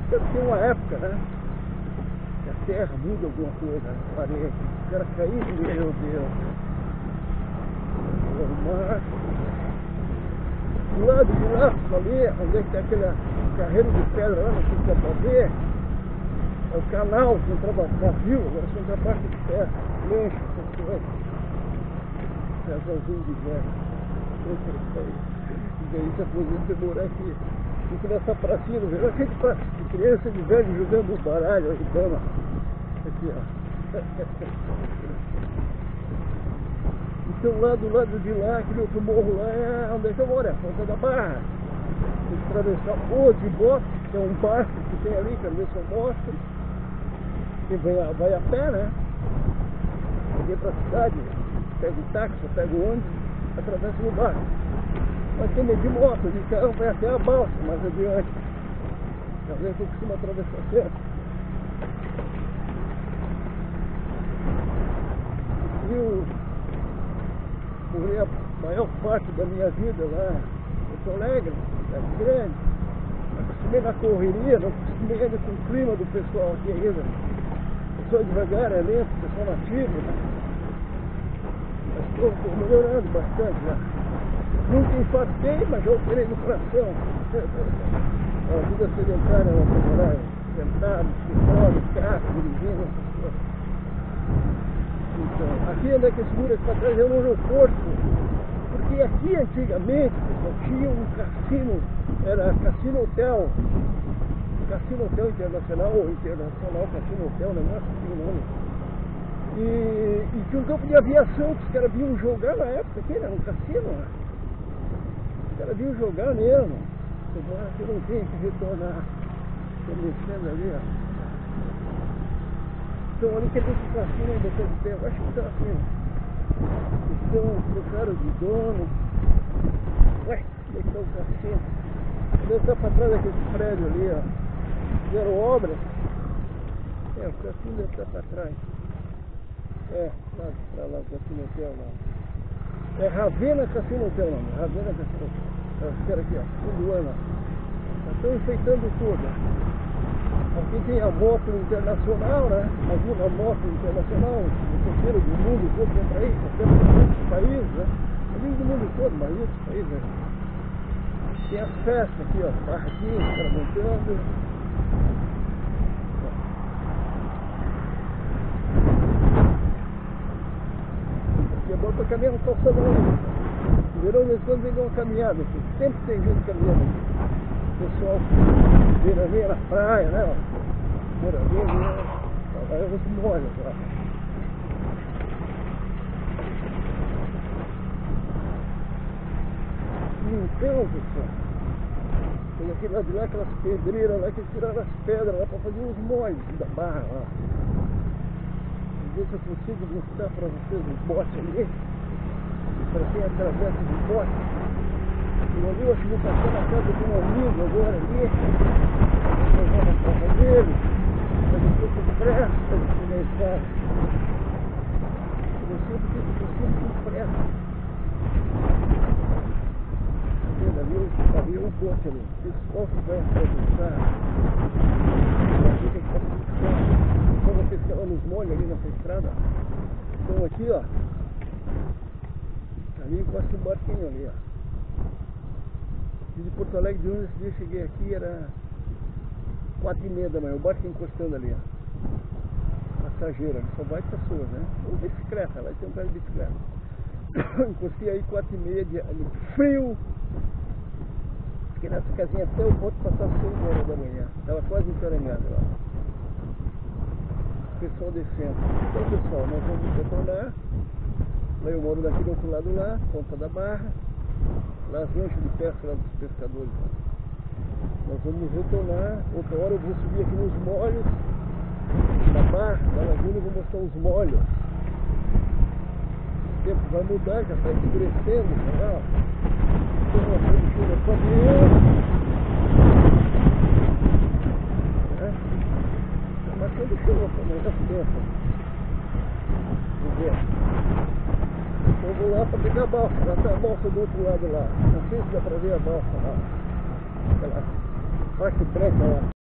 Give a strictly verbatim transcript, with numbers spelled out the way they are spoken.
Deve ter uma época, né? Que a terra muda alguma coisa, a parede. O cara caindo, meu Deus. O mar. Do lado de lá, ali, onde é que tem aquele carreiro de pedra lá, não sei se dá pra ver. É o canal que entrava vazio, agora só entra a parte de terra. Lanche, essas coisas. Casalzinho de velho. E daí se aposenta morar aqui. Fica nessa pracinha do verão, cheio de praça de criança, de velho jogando baralho, aí, dama. Aqui, ó. Então lá do lado de lá, aquele outro morro lá, é onde é que eu moro, é a Ponta da Barra. Tem que atravessar o de bote, que é um barco que tem ali, que ali só mostra. Quem vai a, vai a pé, né? Vem pra cidade, pega o táxi, pega o ônibus, atravessa no barco. Mas tem de moto, de carro, vai até a balsa, mais adiante. Já vem que eu costumo atravessar sempre. E eu morei a maior parte da minha vida lá em Porto Alegre, cidade grande. Acostumei na correria, não acostumei ainda com o clima do pessoal aqui ainda. O pessoal devagar, é lento, o pessoal nativo, né? Mas estou melhorando bastante já. Nunca infartei, mas já operei no coração. A vida sedentária, ela trabalhar sentado, escritório, carro, dirigindo, essas coisas. Então, aqui onde é que esse muro aqui para trás é um aeroporto. Porque aqui antigamente, pessoal, tinha um cassino, era Cassino Hotel. Cassino Hotel Internacional, ou Internacional Cassino Hotel, negócio assim o nome. E, e tinha um campo de aviação que os caras vinham jogar na época aqui, era um cassino, né? Os caras vinham jogar mesmo. Tomara que eu não tenho que retornar. Estou mexendo ali, ó. Então ali que esse cassino ainda está de pé. Eu acho que está assim. Então trocaram de dono. Ué, onde é que está o cassino? Deve estar para trás daquele prédio ali, ó. Fizeram obras. É, o cassino deve estar para trás. É, lá para lá, o Cassino Hotel lá. É Ravena Cassino Hotel, não. Ravena Cassino Hotel. Espera aqui, ó. Fundo ano. Estão enfeitando tudo. Aqui tem a moto internacional, né? Imagina a moto internacional, o terceiro do mundo todo vem para aí, até muitos países, né? Não do mundo todo, mas muitos países, né? Tem as festas aqui, ó. Barraquinhos, os caras montando. Aqui é bom para caminhar no calçadão. Verão, de vez em quando vem uma caminhada aqui. Sempre tem gente caminhando aqui. O pessoal veraneia na praia, né? Moradeiro, né? Aí eu vou se molha, lá. Então, pessoal, tem aquele lado de lá, aquelas pedreiras lá que tiraram as pedras lá para fazer uns molhos da barra lá. Vou ver se eu consigo mostrar para vocês os botes ali. Para quem atravessa de bote. Eu ali, eu acho que vou passar na casa de um amigo agora ali. Vou levar na casa dele. Mas eu estou com pressa de chegar em casa. Eu sempre estou sempre com pressa. Vendo ali, ali o bote ali. O pessoal que vai atravessar. Aqui tem que estar pescando. Quando eu pescava nos molhos ali nessa estrada. Então aqui, ó. Ali encosta um barquinho ali, ó. De Porto Alegre, de onde esse dia eu cheguei aqui, era quatro e meia da manhã, o barco encostando ali, ó. Passageiro, só vai pessoas, né? Ou bicicleta, lá tem um cara de bicicleta. Encostei aí quatro e meia de, de frio. Fiquei nessa casinha até o bote passar seis horas da manhã. Estava quase encaranhado lá. O pessoal descendo. Então, pessoal, nós vamos retornar. Lá eu moro daqui do outro lado lá, Ponta da Barra. Lá as lanchas de pesca lá dos pescadores. Nós vamos retornar. Outra hora eu vou subir aqui nos molhos da barra, da laguna, e vou mostrar os molhos. O tempo vai mudar, já está escurecendo, tá lá. Tem uma coisa de chuva para ver. Está marcando chuva para amanhã tempo. Vamos ver. Então eu vou lá para pegar a balsa, lá está a balsa do outro lado lá. Não sei se dá para ver a balsa lá. Aquela parte branca lá.